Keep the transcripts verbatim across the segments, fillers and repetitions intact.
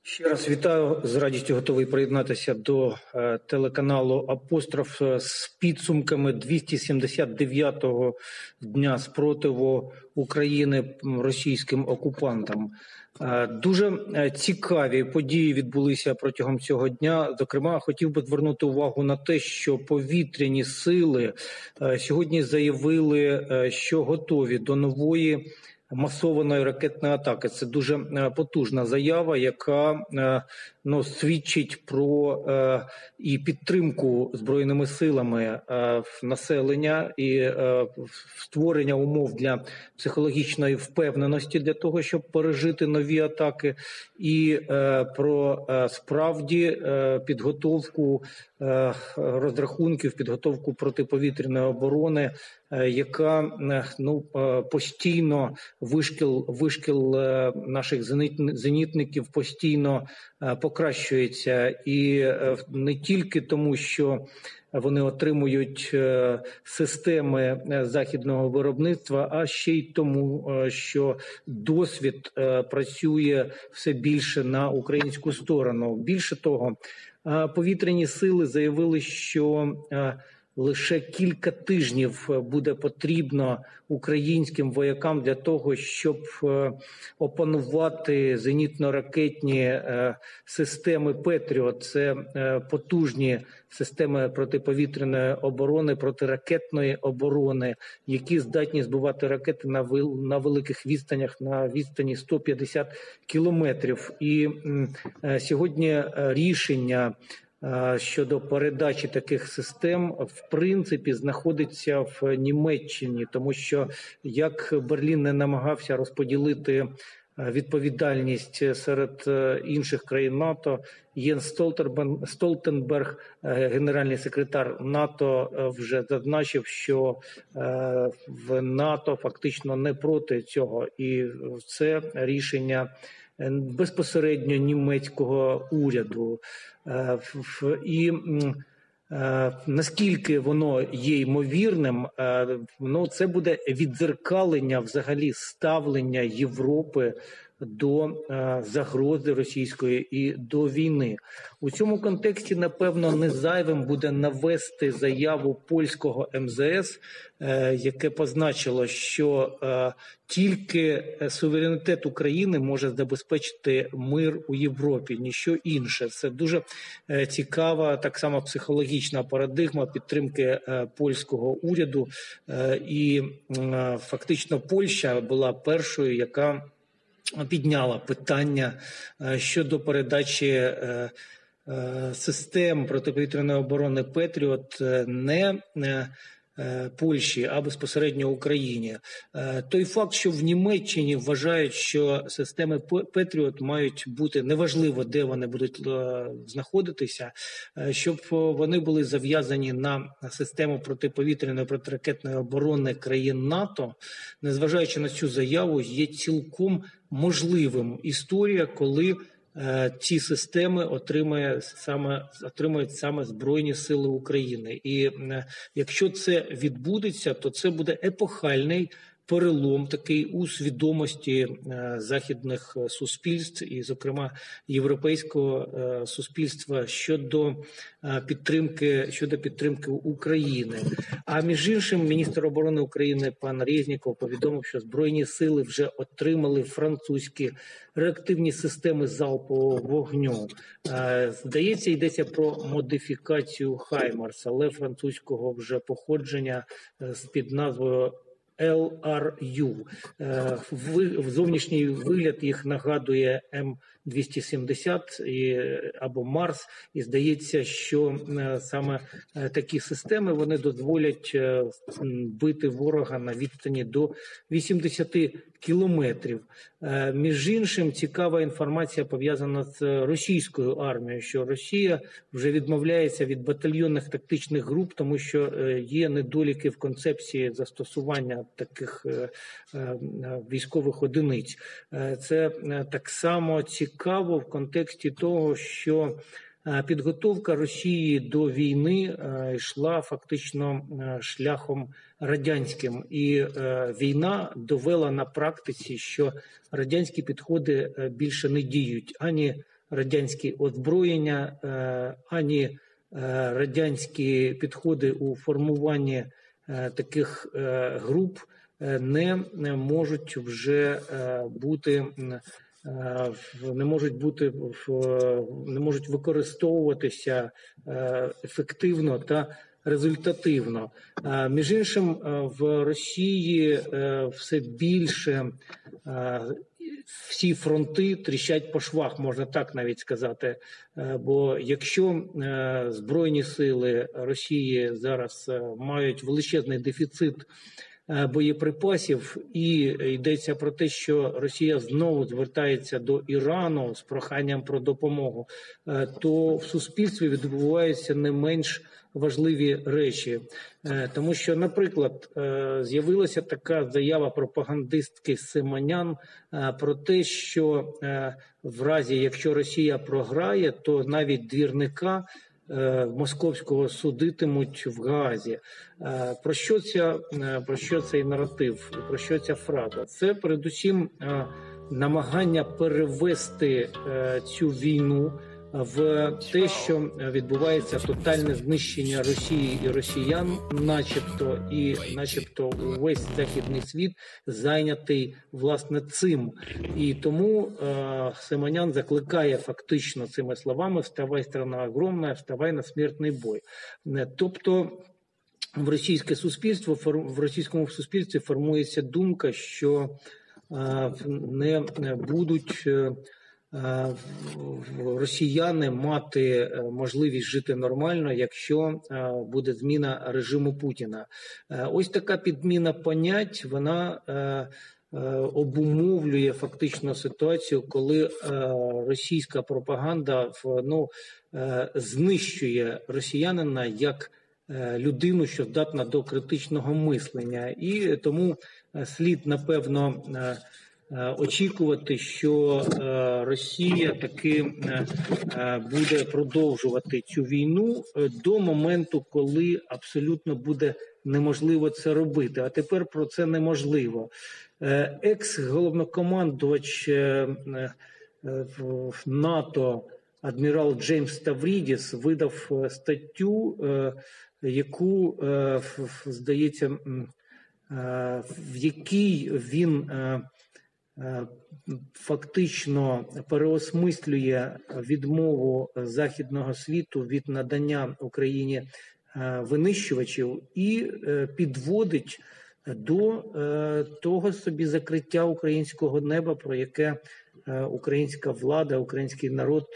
Ще раз вітаю, з радістю готовий приєднатися до е, телеканалу «Апостроф» з підсумками двісті сімдесят дев'ятого дня спротиву України російським окупантам. Е, дуже цікаві події відбулися протягом цього дня. Зокрема, хотів би звернути увагу на те, що повітряні сили е, сьогодні заявили, е, що готові до нової масованої ракетної атаки. Це дуже потужна заява, яка ну, свідчить про е, і підтримку Збройними силами е, населення і е, створення умов для психологічної впевненості для того, щоб пережити нові атаки, і е, про е, справді е, підготовку е, розрахунків, підготовку протиповітряної оборони, е, яка е, ну, е, постійно вишкіл, вишкіл е, наших зенітників постійно е, покращується, і не тільки тому, що вони отримують системи західного виробництва, а ще й тому, що досвід працює все більше на українську сторону. Більше того, повітряні сили заявили, що лише кілька тижнів буде потрібно українським воякам для того, щоб опанувати зенітно-ракетні системи «Петріот». Це потужні системи протиповітряної оборони, протиракетної оборони, які здатні збивати ракети на на великих відстанях, на відстані сто п'ятдесят кілометрів. І сьогодні рішення щодо передачі таких систем, в принципі, знаходиться в Німеччині, тому що як Берлін не намагався розподілити відповідальність серед інших країн НАТО, Єнс Столтенберг, генеральний секретар НАТО, вже зазначив, що в НАТО фактично не проти цього, і це рішення безпосередньо німецького уряду. І наскільки воно є ймовірним, ну, це буде віддзеркалення взагалі ставлення Європи до е, загрози російської і до війни. У цьому контексті, напевно, не зайвим буде навести заяву польського ем зе ес, е, яке позначило, що е, тільки суверенітет України може забезпечити мир у Європі, ніщо інше. Це дуже е, цікава, так само психологічна парадигма підтримки е, польського уряду. Е, і е, фактично Польща була першою, яка підняла питання щодо передачі систем протиповітряної оборони «Петріот» не Польщі, а безпосередньо Україні. Той факт, що в Німеччині вважають, що системи «Петріот» мають бути, неважливо, де вони будуть знаходитися, щоб вони були зав'язані на систему протиповітряної, протиракетної оборони країн НАТО, незважаючи на цю заяву, є цілком можливим історія, коли ці системи отримає саме, отримують саме Збройні Сили України. І якщо це відбудеться, то це буде епохальний перелом такий у свідомості західних суспільств і, зокрема, європейського суспільства щодо підтримки, щодо підтримки України. А між іншим, міністр оборони України пан Резніков повідомив, що Збройні Сили вже отримали французькі реактивні системи залпового вогню. Здається, йдеться про модифікацію «Хаймарс», але французького вже походження під назвою ел ар ю. В зовнішній вигляд їх нагадує ем двісті сімдесят або Марс, і здається, що саме такі системи вони дозволять бити ворога на відстані до вісімдесят кілометрів. Між іншим, цікава інформація пов'язана з російською армією, що Росія вже відмовляється від батальйонних тактичних груп, тому що є недоліки в концепції застосування таких військових одиниць. Це так само цікаво в контексті того, що підготовка Росії до війни йшла фактично шляхом радянським, і війна довела на практиці, що радянські підходи більше не діють ані радянські озброєння, ані радянські підходи у формуванні таких груп не можуть вже бути не можуть бути не можуть використовуватися ефективно та результативно. Між іншим, в Росії все більше всі фронти тріщать по швах, можна так навіть сказати. Бо якщо Збройні сили Росії зараз мають величезний дефіцит боєприпасів, і йдеться про те, що Росія знову звертається до Ірану з проханням про допомогу, то в суспільстві відбуваються не менш важливі речі. Тому що, наприклад, з'явилася така заява пропагандистки Симонян про те, що в разі, якщо Росія програє, то навіть двірника московського судитимуть в Гаазі. Про що ця, про що цей наратив, про що ця фраза? Це передусім намагання перевести цю війну в те, що відбувається тотальне знищення Росії і росіян, начебто, і начебто увесь західний світ зайнятий, власне, цим. І тому е, Симонян закликає фактично цими словами «Вставай, страна огромна, вставай на смертний бой». Тобто в російське суспільство, в російському суспільстві формується думка, що е, не будуть е, росіяни мати можливість жити нормально, якщо буде зміна режиму Путіна. Ось така підміна понять, вона обумовлює фактично ситуацію, коли російська пропаганда ну, знищує росіянина як людину, що здатна до критичного мислення. І тому слід, напевно, очікувати, що Росія таки буде продовжувати цю війну до моменту, коли абсолютно буде неможливо це робити. А тепер про це неможливо. Екс-головнокомандувач НАТО адмірал Джеймс Ставрідіс видав статтю, яку, здається, в якій він фактично переосмислює відмову західного світу від надання Україні винищувачів і підводить до того собі закриття українського неба, про яке українська влада, український народ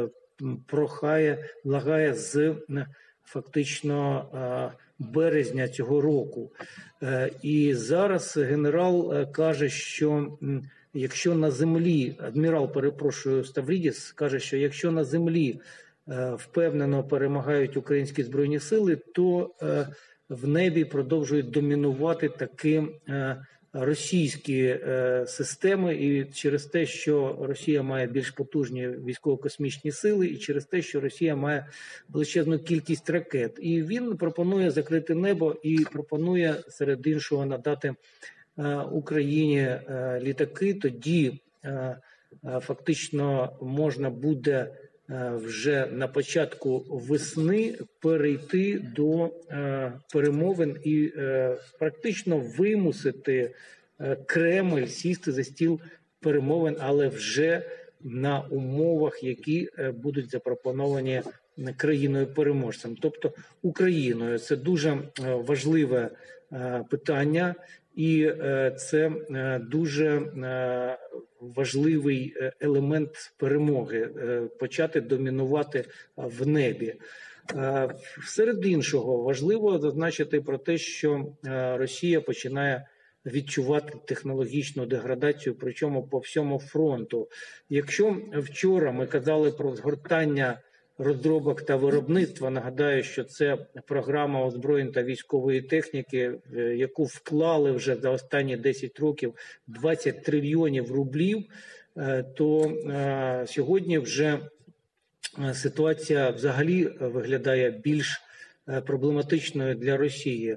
прохає, благає з фактично березня цього року. І зараз генерал каже, що якщо на землі, адмірал, перепрошую, Ставрідіс, каже, що якщо на землі впевнено перемагають українські Збройні сили, то в небі продовжують домінувати таки російські системи, і через те, що Росія має більш потужні військово-космічні сили, і через те, що Росія має величезну кількість ракет. І він пропонує закрити небо і пропонує, серед іншого, надати Україні літаки. Тоді фактично можна буде вже на початку весни перейти до перемовин і практично вимусити Кремль сісти за стіл перемовин, але вже на умовах, які будуть запропоновані країною-переможцем, тобто Україною. Це дуже важливе питання, і це дуже важливий елемент перемоги – почати домінувати в небі. Серед іншого, важливо зазначити про те, що Росія починає відчувати технологічну деградацію, причому по всьому фронту. Якщо вчора ми казали про згортання розробок та виробництва, нагадаю, що це програма озброєнь та військової техніки, яку вклали вже за останні десять років двадцять трильйонів рублів, то сьогодні вже ситуація взагалі виглядає більш проблематичною для Росії.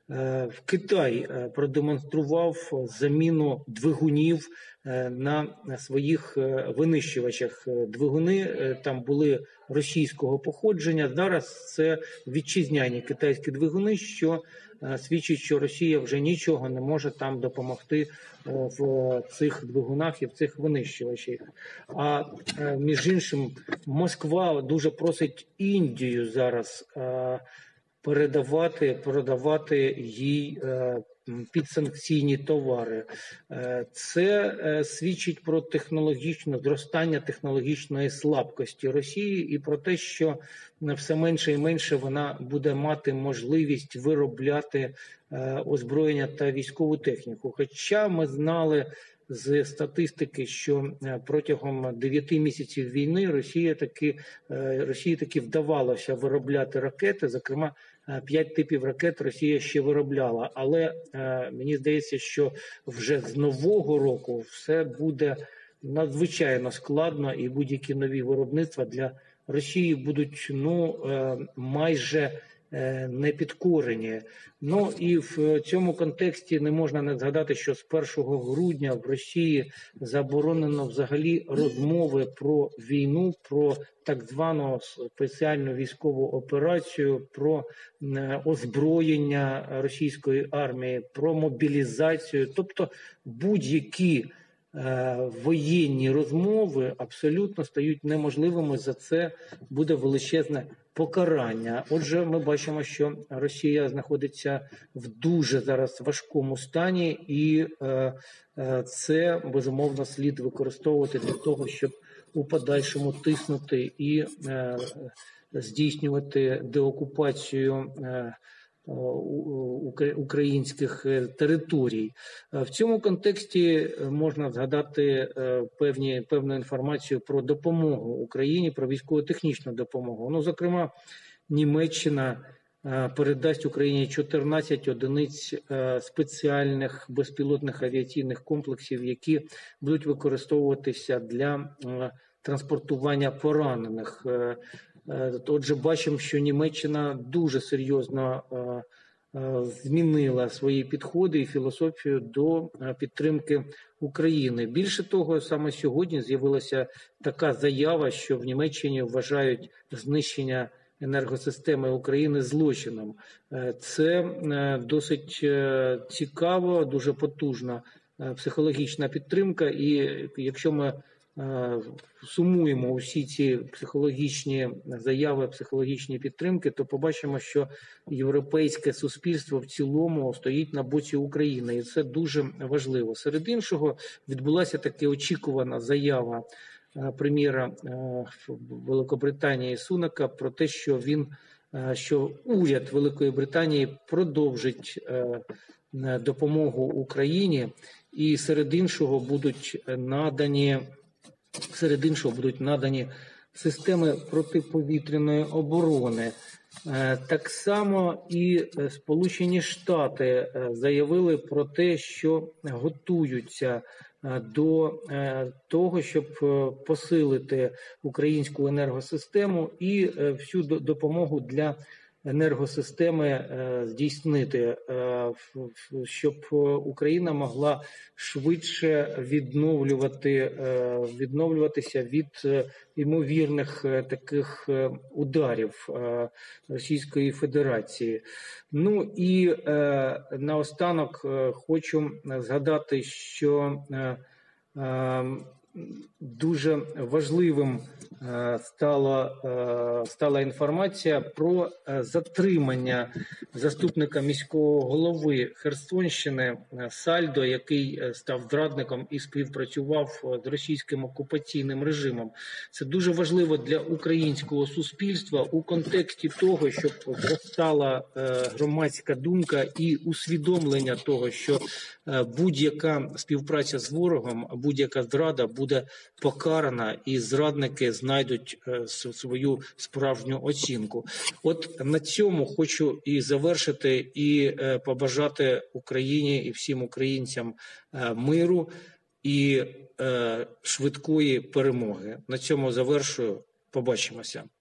В Китай продемонстрував заміну двигунів на своїх винищувачах. Двигуни там були російського походження. Зараз це вітчизняні китайські двигуни, що свідчить, що Росія вже нічого не може там допомогти в цих двигунах і в цих винищувачах. А між іншим, Москва дуже просить Індію зараз передавати, продавати їй підсанкційні товари. Це свідчить про технологічне зростання технологічної слабкості Росії і про те, що все менше і менше вона буде мати можливість виробляти озброєння та військову техніку. Хоча ми знали з статистики, що протягом дев'яти місяців війни Росія таки, Росії таки вдавалося виробляти ракети, зокрема, п'ять типів ракет Росія ще виробляла. Але мені здається, що вже з нового року все буде надзвичайно складно і будь-які нові виробництва для Росії будуть ну, майже непідкорені. Ну і в цьому контексті не можна не згадати, що з першого грудня в Росії заборонено взагалі розмови про війну, про так звану спеціальну військову операцію, про озброєння російської армії, про мобілізацію, тобто будь-які воєнні розмови абсолютно стають неможливими, за це буде величезне покарання. Отже, ми бачимо, що Росія знаходиться в дуже зараз важкому стані, і е, е, це, безумовно, слід використовувати для того, щоб у подальшому тиснути і е, здійснювати деокупацію е, українських територій. В цьому контексті можна згадати певні, певну інформацію про допомогу Україні, про військово-технічну допомогу. Ну, зокрема, Німеччина передасть Україні чотирнадцять одиниць спеціальних безпілотних авіаційних комплексів, які будуть використовуватися для транспортування поранених. Отже, бачимо, що Німеччина дуже серйозно змінила свої підходи і філософію до підтримки України. Більше того, саме сьогодні з'явилася така заява, що в Німеччині вважають знищення енергосистеми України злочином. Це досить цікаво, дуже потужна психологічна підтримка, і якщо ми сумуємо усі ці психологічні заяви, психологічні підтримки, то побачимо, що європейське суспільство в цілому стоїть на боці України, і це дуже важливо. Серед іншого, відбулася таки очікувана заява прем'єра Великобританії Сунака про те, що він, що уряд Великої Британії продовжить допомогу Україні, і серед іншого будуть надані Серед іншого будуть надані системи протиповітряної оборони. Так само і Сполучені Штати заявили про те, що готуються до того, щоб посилити українську енергосистему і всю допомогу для енергосистеми здійснити, щоб Україна могла швидше відновлювати, відновлюватися від ймовірних таких ударів Російської Федерації. Ну і наостанок хочу згадати, що дуже важливим стала, стала інформація про затримання заступника міського голови Херсонщини Сальдо, який став зрадником і співпрацював з російським окупаційним режимом. Це дуже важливо для українського суспільства у контексті того, щоб зростала громадська думка і усвідомлення того, що будь-яка співпраця з ворогом, будь-яка зрада буде покарана, і зрадники знайдуть свою справжню оцінку. От на цьому хочу і завершити, і побажати Україні і всім українцям миру і швидкої перемоги. На цьому завершую. Побачимося.